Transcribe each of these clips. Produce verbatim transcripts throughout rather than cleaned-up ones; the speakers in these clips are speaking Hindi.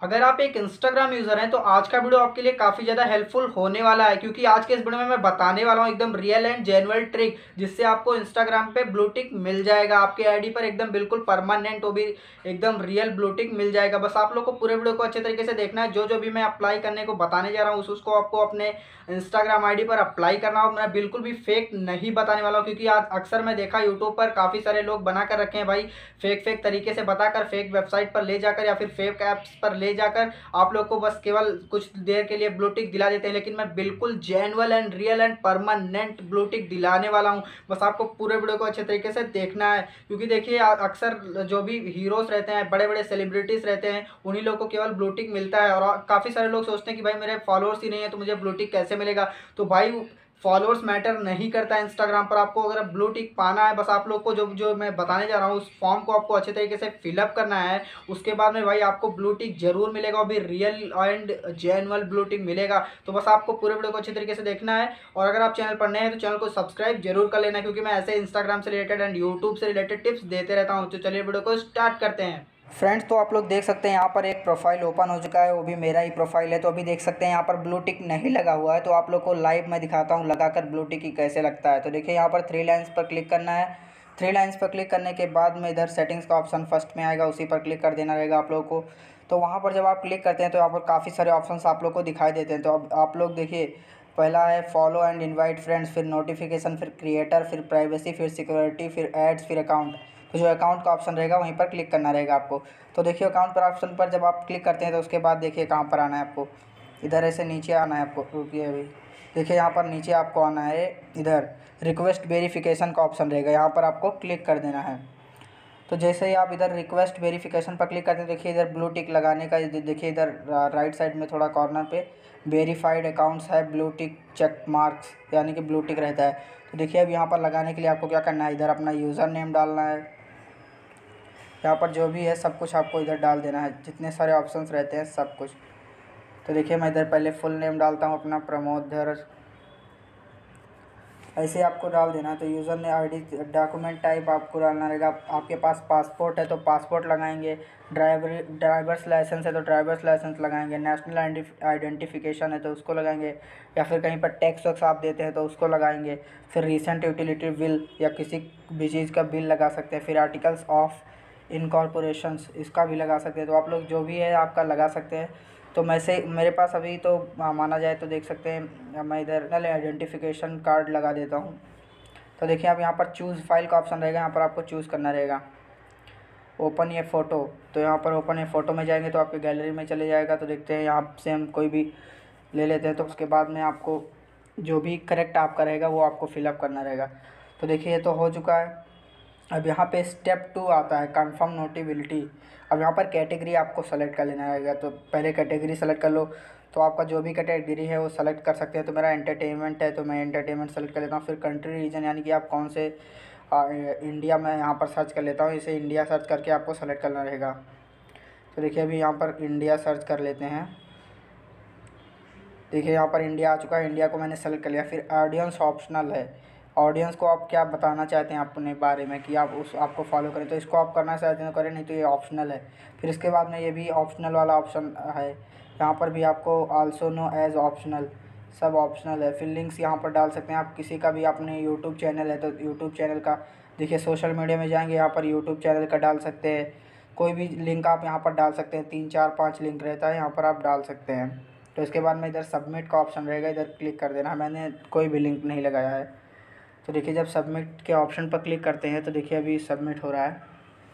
अगर आप एक इंस्टाग्राम यूज़र हैं तो आज का वीडियो आपके लिए काफ़ी ज़्यादा हेल्पफुल होने वाला है, क्योंकि आज के इस वीडियो में मैं बताने वाला हूँ एकदम रियल एंड जेन्युइन ट्रिक, जिससे आपको इंस्टाग्राम पे ब्लू टिक मिल जाएगा आपके आईडी पर एकदम बिल्कुल परमानेंट, वो भी एकदम रियल ब्लू टिक मिल जाएगा। बस आप लोग को पूरे वीडियो को अच्छे तरीके से देखना है। जो जो भी मैं अप्लाई करने को बताने जा रहा हूँ उस उसको आपको अपने इंस्टाग्राम आईडी पर अप्लाई करना हो। मैं बिल्कुल भी फेक नहीं बताने वाला हूँ, क्योंकि आज अक्सर मैं देखा यूट्यूब पर काफ़ी सारे लोग बना कर रखे हैं भाई, फेक फेक तरीके से बताकर फेक वेबसाइट पर ले जाकर या फिर फेक ऐप्स पर ले जाकर आप लोग को बस केवल कुछ देर के लिए ब्लू टिक दिला देते हैं। लेकिन मैं बिल्कुल genuine and real and permanent blue tick दिलाने वाला हूं। बस आपको पूरे वीडियो को अच्छे तरीके से देखना है, क्योंकि देखिए अक्सर जो भी हीरोज रहते हैं, बड़े बड़े सेलिब्रिटीज रहते हैं, उन्हीं लोग को केवल ब्लू टिक मिलता है। और काफ़ी सारे लोग सोचते हैं कि भाई मेरे फॉलोअर्स ही नहीं है तो मुझे ब्लू टिक कैसे मिलेगा। तो भाई फॉलोअर्स मैटर नहीं करता है इंस्टाग्राम पर। आपको अगर ब्लू टिक पाना है, बस आप लोग को जो जो मैं बताने जा रहा हूँ उस फॉर्म को आपको अच्छे तरीके से फिलअप करना है। उसके बाद में भाई आपको ब्लू टिक जरूर मिलेगा, और भी real and genuine blue tick मिलेगा। तो बस आपको पूरे वीडियो को अच्छे तरीके से देखना है। और अगर आप चैनल पर नए हैं तो चैनल को सब्सक्राइब जरूर कर लेना, क्योंकि मैं ऐसे इंस्टाग्राम से रिलेटेड एंड यूट्यूब से रिलेटेड टिप्स देते रहता हूँ। तो चलिए वीडियो को स्टार्ट करते हैं। फ्रेंड्स, तो आप लोग देख सकते हैं यहाँ पर एक प्रोफाइल ओपन हो चुका है, वो भी मेरा ही प्रोफाइल है। तो अभी देख सकते हैं यहाँ पर ब्लू टिक नहीं लगा हुआ है, तो आप लोग को लाइव मैं दिखाता हूँ लगाकर ब्लू टिक ही कैसे लगता है। तो देखिए यहाँ पर थ्री लाइन्स पर क्लिक करना है। थ्री लाइन्स पर क्लिक करने के बाद में इधर सेटिंग्स का ऑप्शन फर्स्ट में आएगा, उसी पर क्लिक कर देना रहेगा आप लोगों को। तो वहाँ पर जब आप क्लिक करते हैं तो यहाँ पर काफ़ी सारे ऑप्शन आप लोग को दिखाई देते हैं। तो अब आप लोग देखिए, पहला है फॉलो एंड इनवाइट फ्रेंड्स, फिर नोटिफिकेशन, फिर क्रिएटर, फिर प्राइवेसी, फिर सिक्योरिटी, फिर एड्स, फिर अकाउंट। तो जो अकाउंट का ऑप्शन रहेगा वहीं पर क्लिक करना रहेगा आपको। तो देखिए अकाउंट पर ऑप्शन पर जब आप क्लिक करते हैं तो उसके बाद देखिए कहाँ पर आना है आपको, इधर ऐसे नीचे आना है आपको। रुकिए अभी, देखिए यहाँ पर नीचे आपको आना है, इधर रिक्वेस्ट वेरिफिकेशन का ऑप्शन रहेगा, यहाँ पर आपको क्लिक कर देना है। तो जैसे ही आप इधर रिक्वेस्ट वेरिफिकेशन पर क्लिक करते हैं, देखिए इधर ब्लू टिक लगाने का, देखिए इधर राइट साइड में थोड़ा कॉर्नर पे वेरीफाइड अकाउंट्स है, ब्लू टिक चेक मार्क्स यानी कि ब्लू टिक रहता है। तो देखिए अब यहाँ पर लगाने के लिए आपको क्या करना है, इधर अपना यूज़र नेम डालना है, यहाँ पर जो भी है सब कुछ आपको इधर डाल देना है, जितने सारे ऑप्शंस रहते हैं सब कुछ। तो देखिए मैं इधर पहले फुल नेम डालता हूँ अपना, प्रमोद धर, ऐसे आपको डाल देना है। तो यूज़र ने आईडी, डॉक्यूमेंट टाइप आपको डालना रहेगा। आपके पास पासपोर्ट है तो पासपोर्ट लगाएंगे, ड्राइवर ड्राइवर्स लाइसेंस है तो ड्राइवर्स लाइसेंस लगाएंगे, नेशनल आइडेंटिफिकेशन है तो उसको लगाएंगे, या फिर कहीं पर टैक्स वैक्स आप देते हैं तो उसको लगाएंगे। फिर रिसेंट यूटिलिटी बिल या किसी भी चीज़ का बिल लगा सकते हैं। फिर आर्टिकल्स ऑफ इनकॉर्पोरेशंस, इसका भी लगा सकते हैं। तो आप लोग जो भी है आपका लगा सकते हैं। तो मैं से मेरे पास अभी तो माना जाए तो देख सकते हैं मैं इधर नल आइडेंटिफिकेशन कार्ड लगा देता हूँ। तो देखिए आप यहाँ पर चूज़ फाइल का ऑप्शन रहेगा, यहाँ पर आपको चूज़ करना रहेगा ओपन ये फ़ोटो। तो यहाँ पर ओपन ये फ़ोटो में जाएंगे तो आपके गैलरी में चले जाएगा। तो देखते हैं यहाँ से हम कोई भी ले लेते हैं। तो उसके बाद में आपको जो भी करेक्ट आपका रहेगा वो आपको फिलअप करना रहेगा। तो देखिए ये तो हो चुका है। अब यहाँ पे स्टेप टू आता है कंफर्म नोटेबिलिटी। अब यहाँ पर कैटेगरी आपको सेलेक्ट कर लेना रहेगा। तो पहले कैटेगरी सेलेक्ट कर लो, तो आपका जो भी कैटेगरी है वो सेलेक्ट कर सकते हैं। तो मेरा एंटरटेनमेंट है तो मैं एंटरटेनमेंट सेलेक्ट कर लेता हूँ। फिर कंट्री रीजन यानी कि आप कौन से आ, इंडिया में यहाँ पर सर्च कर लेता हूँ, इसे इंडिया सर्च करके आपको सेलेक्ट करना रहेगा। तो देखिए अभी यहाँ पर इंडिया सर्च कर लेते हैं। देखिए यहाँ पर इंडिया आ चुका है, इंडिया को मैंने सेलेक्ट कर लिया। फिर ऑडियंस ऑप्शनल है, ऑडियंस को आप क्या बताना चाहते हैं अपने बारे में कि आप उस आपको फॉलो करें, तो इसको आप करना चाहते हैं तो करें, नहीं तो ये ऑप्शनल है। फिर इसके बाद में ये भी ऑप्शनल वाला ऑप्शन है, यहाँ पर भी आपको आल्सो नो एज ऑप्शनल, सब ऑप्शनल है। फिर लिंक्स यहाँ पर डाल सकते हैं आप, किसी का भी अपने यूट्यूब चैनल है तो यूट्यूब चैनल का, देखिए सोशल मीडिया में जाएंगे यहाँ पर यूट्यूब चैनल का डाल सकते हैं। कोई भी लिंक आप यहाँ पर डाल सकते हैं, तीन चार पाँच लिंक रहता है यहाँ पर आप डाल सकते हैं। तो इसके बाद में इधर सबमिट का ऑप्शन रहेगा, इधर क्लिक कर देना है। मैंने कोई भी लिंक नहीं लगाया है। तो देखिए जब सबमिट के ऑप्शन पर क्लिक करते हैं तो देखिए अभी सबमिट हो रहा है।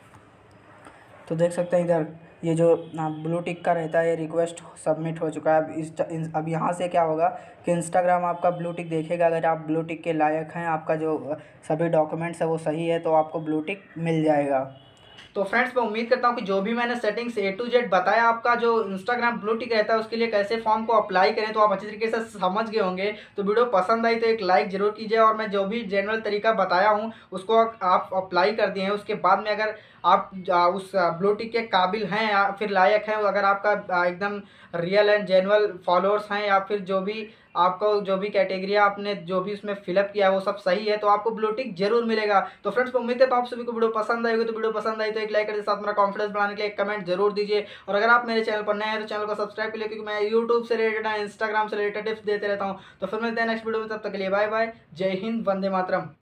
तो देख सकते हैं इधर ये जो ब्लू टिक का रहता है ये रिक्वेस्ट सबमिट हो चुका है। अब इस अब यहाँ से क्या होगा कि इंस्टाग्राम आपका ब्लू टिक देखेगा, अगर आप ब्लू टिक के लायक हैं, आपका जो सभी डॉक्यूमेंट्स है वो सही है, तो आपको ब्लू टिक मिल जाएगा। तो फ्रेंड्स मैं उम्मीद करता हूँ कि जो भी मैंने सेटिंग्स ए टू जेड बताया, आपका जो इंस्टाग्राम ब्लू टिक रहता है उसके लिए कैसे फॉर्म को अप्लाई करें, तो आप अच्छी तरीके से समझ गए होंगे। तो वीडियो पसंद आई तो एक लाइक जरूर कीजिए, और मैं जो भी जनरल तरीका बताया हूँ उसको आप अप्लाई कर दिए हैं। उसके बाद में अगर आप उस ब्लू टिक के काबिल हैं या फिर लायक हैं, अगर आपका एकदम रियल एंड जेन्युइन फॉलोअर्स हैं, या फिर जो भी आपको जो भी कैटेगरी आपने जो भी उसमें फिलअप किया है वो सब सही है, तो आपको ब्लू टिक जरूर मिलेगा। तो फ्रेंड्स उम्मीद है तो आप सभी को वीडियो पसंद आई होगी। तो वीडियो पसंद आई तो एक लाइक करके साथ मेरा कॉन्फिडेंस बढ़ाने के लिए एक कमेंट जरूर दीजिए। और अगर आप मेरे चैनल पर नए हैं तो चैनल को सब्सक्राइब कर लिए, क्योंकि मैं यूट्यूब से रिलेटेड इंस्टाग्राम से रिलेटेड टिप्स देते रहता हूँ। तो फिर मिलते हैं नेक्स्ट वीडियो में, तब तक के लिए बाय बाय। जय हिंद, वंदे मातरम।